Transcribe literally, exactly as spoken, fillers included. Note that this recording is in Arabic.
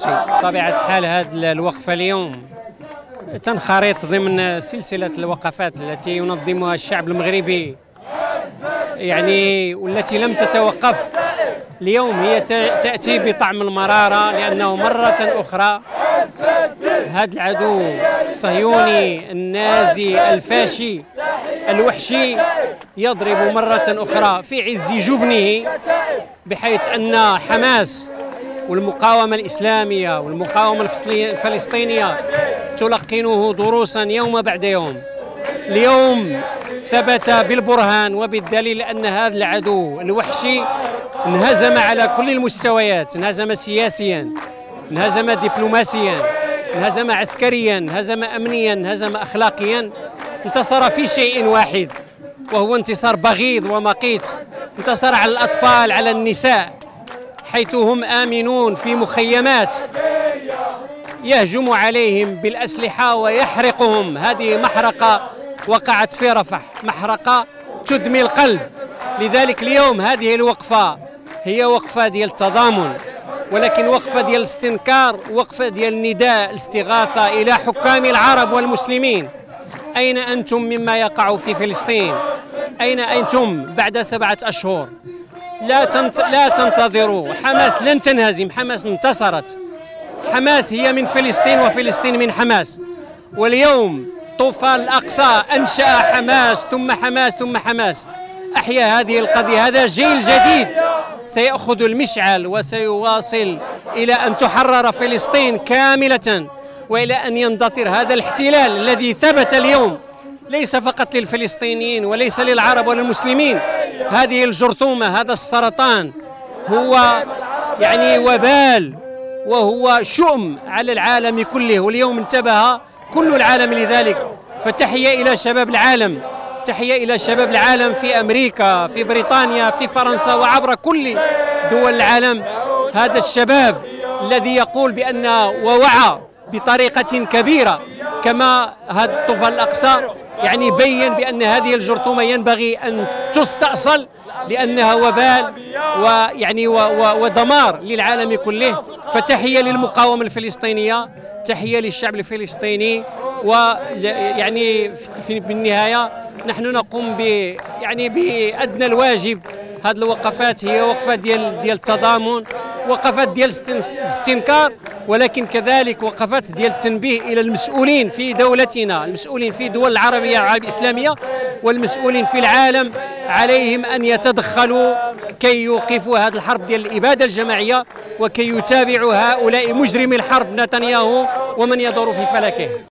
شيء. بطبيعة الحال هذه الوقفة اليوم تنخرط ضمن سلسلة الوقفات التي ينظمها الشعب المغربي، يعني والتي لم تتوقف. اليوم هي تأتي بطعم المرارة، لأنه مرة أخرى هذا العدو الصهيوني النازي الفاشي الوحشي يضرب مرة أخرى في عز جبنه، بحيث أن حماس والمقاومة الإسلامية والمقاومة الفلسطينية تلقنه دروسا يوم بعد يوم. اليوم ثبت بالبرهان وبالدليل أن هذا العدو الوحشي انهزم على كل المستويات، انهزم سياسيا، انهزم دبلوماسيا، انهزم عسكريا، انهزم أمنيا، انهزم أخلاقيا. انتصر في شيء واحد وهو انتصار بغيض ومقيت، انتصر على الأطفال، على النساء، حيث هم آمنون في مخيمات يهجم عليهم بالأسلحة ويحرقهم. هذه محرقة وقعت في رفح، محرقة تدمي القلب. لذلك اليوم هذه الوقفة هي وقفة ديال التضامن، ولكن وقفة ديال الاستنكار، وقفة ديال النداء الاستغاثة إلى حكام العرب والمسلمين. أين أنتم مما يقع في فلسطين؟ أين أنتم بعد سبعة أشهر؟ لا تنت... لا تنتظروا، حماس لن تنهزم، حماس انتصرت. حماس هي من فلسطين وفلسطين من حماس. واليوم طوفان الأقصى أنشأ حماس ثم حماس ثم حماس، أحيا هذه القضية. هذا جيل جديد سيأخذ المشعل وسيواصل إلى أن تحرر فلسطين كاملة، وإلى أن يندثر هذا الاحتلال الذي ثبت اليوم ليس فقط للفلسطينيين وليس للعرب وللمسلمين. هذه الجرثومة، هذا السرطان هو يعني وبال وهو شؤم على العالم كله، واليوم انتبه كل العالم لذلك. فتحية إلى شباب العالم، تحية إلى شباب العالم في أمريكا، في بريطانيا، في فرنسا، وعبر كل دول العالم. هذا الشباب الذي يقول بأن ووعى بطريقة كبيرة كما هذا طوفان الأقصى، يعني بين بأن هذه الجرثومة ينبغي أن تستأصل لأنها وبال ويعني ودمار للعالم كله. فتحية للمقاومة الفلسطينية، تحية للشعب الفلسطيني. ويعني في بالنهاية نحن نقوم ب يعني بأدنى الواجب. هذه الوقفات هي وقفة ديال ديال التضامن، وقفات ديال الاستنكار، ولكن كذلك وقفات ديال التنبيه إلى المسؤولين في دولتنا، المسؤولين في الدول العربية العربية الإسلامية، والمسؤولين في العالم. عليهم أن يتدخلوا كي يوقفوا هذه الحرب ديال الإبادة الجماعية، وكي يتابعوا هؤلاء مجرمي الحرب نتنياهو ومن يدور في فلكه.